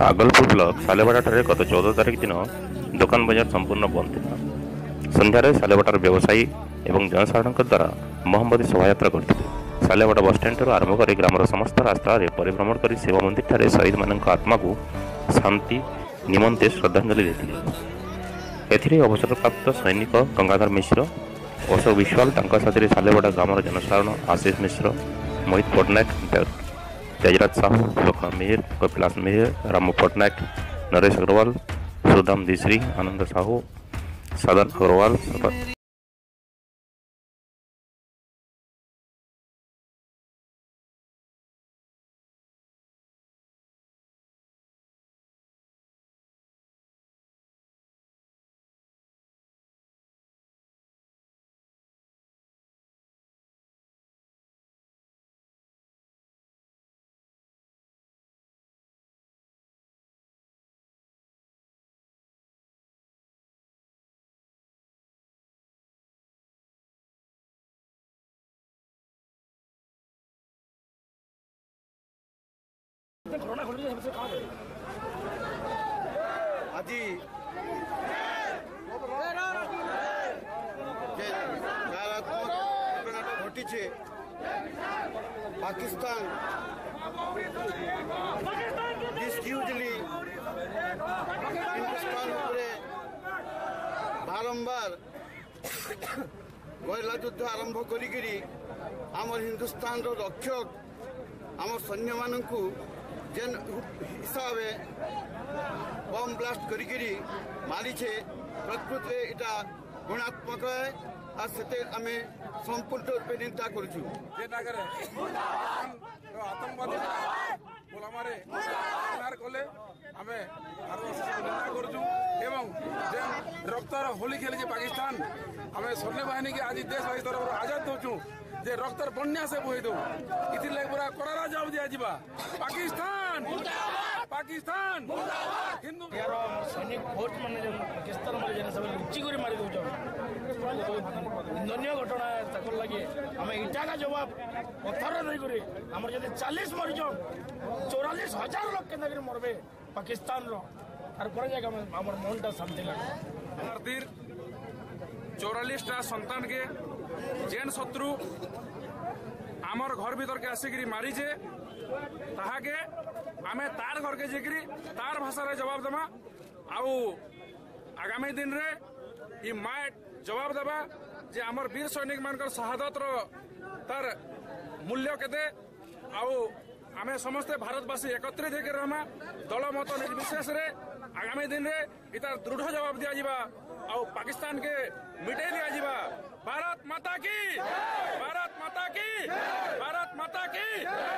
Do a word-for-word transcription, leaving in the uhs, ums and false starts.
Agalpur block सालेवाड़ा गत चौदह तारिख दिन दुकान बजार संपूर्ण बंद था। संध्यारे सालेवाड़ार व्यवसायी एवं जनसाधारण द्वारा मोहम्मदी शोभायात्रा करते सालेवाड़ा बसस्टैंड आरंभ कर ग्रामर समस्त रास्ता परिभ्रमण कर शिव मंदिर ठारे शहीद मान आत्मा को शांति निमंते श्रद्धांजलि देते। एथिरे अवसरप्राप्त सैनिक गंगाधर मिश्र, अशोक विश्वाल साथी सालेवाड़ा ग्रामर जनसाधारण आशीष मिश्र, मोहित पट्टनायक, तेजराज साहू, लोकनाथ मेहर, कपिलास मेहर, रामू पट्टनायक, नरेश अग्रवाल, सुदाम दिश्री, आनंद साहू, सदन अग्रवाल আজি ঘটিছে পাকিস্তান ডিসকিউজলি হিন্দুস্তান উপরে বারম্বার গয়লা যুদ্ধ আরম্ভ করিকি আমার হিন্দুস্তানর রক্ষক আমার সৈন্য মানকু जेन हिसाब बम ब्लास्ट करी मारीचे प्रकृत इटा गुणात्मक है और से आम संपूर्ण रूपे निंदा करूँ आतंकवादी गोलामारे कले आम निंदा करूँ एवं जेन रक्तर होली खेली पाकिस्तान आम सैन्य बाहिनी के आज देशवासी तरफ आजाद दौचु जे रक्तर बन्या से बोही दो इथिर पूरा करारा जवाब दिया जिबा पाकिस्तान पाकिस्तान हिंदू यार सैनिक फोर्स माने जे पाकिस्तान माने जे सब लुच्ची करी मारी दउछ निंदनीय घटना तकर लागि हमें इटा का जवाब पत्थर दे करी हमर जदि चालीस मरि जो चौवालीस हजार लोग के नगरी मरबे पाकिस्तान रो और पर जाके हमर मनटा शांति लागे हमर तीर चौवालीस टा संतान के जेन शत्रु आमर घर भीतर के आसिकी मारीचे ताहाके आमे तार घर के जेकरी तार भाषा रे जवाब देमा आउ आगामी दिन रे ई माइट जवाब देबा जे आमर वीर सैनिक मानकर शहादत रो तार मूल्य केते आउ आमे समस्त भारतवासी एकत्रित होकर रहमा दल मत निर्विशेष रे आगामी दिन रे इतार दृढ़ जवाब दिया जिबा आउ पाकिस्तान के मिटे दिया जिबा। भारत माता की भारत माता की भारत माता की